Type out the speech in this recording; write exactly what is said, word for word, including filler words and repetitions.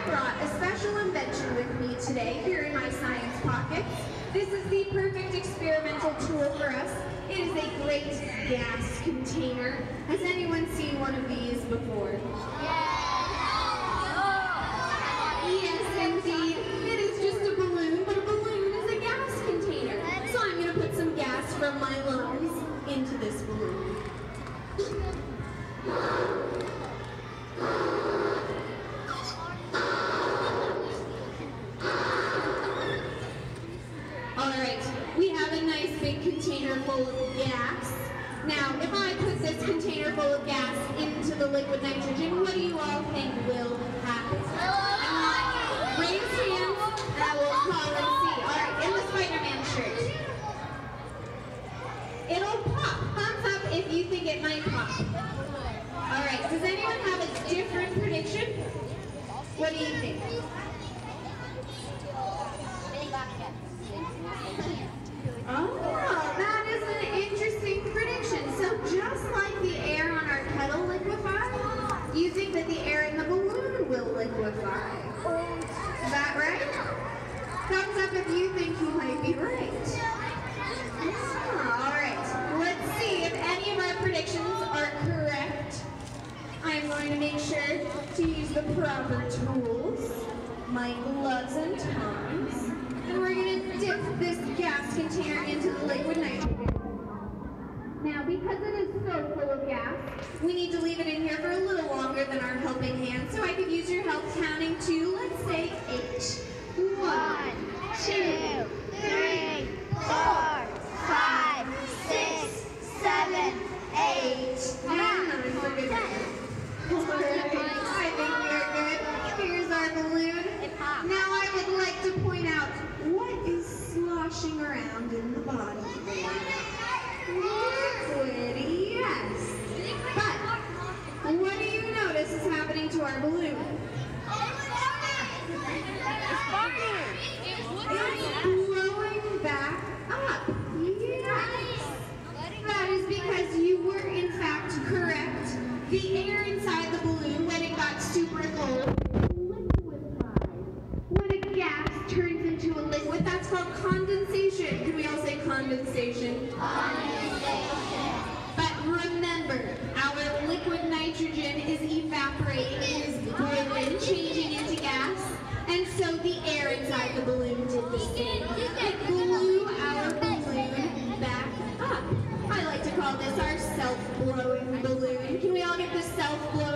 brought a special invention with me today here in my science pockets. This is the perfect experimental tool for us. It is a great gas container. Has anyone seen one of these before? Yes, indeed. It is just a balloon, but a balloon is a gas container. So I'm going to put some gas from my lungs into this balloon. Alright, we have a nice big container full of gas. Now, if I put this container full of gas into the liquid nitrogen, what do you all think will happen? Raise hands, and I will call and see. Alright, in the Spider-Man shirt. It'll pop. Thumbs up if you think it might pop. Alright, does anyone have a different prediction? What do you think? Oh, that is an interesting prediction. So just like the air on our kettle liquefies, you think that the air in the balloon will liquefy. Is that right? Thumbs up if you think you might be right. Ah, all right, let's see if any of our predictions are correct. I'm going to make sure to use the proper tools, my gloves and tongs. And we're going to dip this gas container into the liquid nitrogen. Now, because it is so full of gas, we need to leave it in here for a little longer than our helping hand. So I could use your help counting to, let's say, eight. One, two, three, four, five, six, seven, eight, nine. We're good. I think we're good. Here's our balloon. Now I would like to point out what is sloshing around in the bottom. Liquid, yes. But what do you notice is happening to our balloon? It's blowing back up. Yes. That is because you were in fact correct. The air inside the balloon, when it got super full, when a gas turns into a liquid, that's called condensation. Can we all say condensation? Condensation. But remember, our liquid nitrogen is evaporating, it is boiling, changing into gas, and so the air inside the balloon did the same. It blew our balloon back up. I like to call this our self-blowing balloon. Can we all get the self-blowing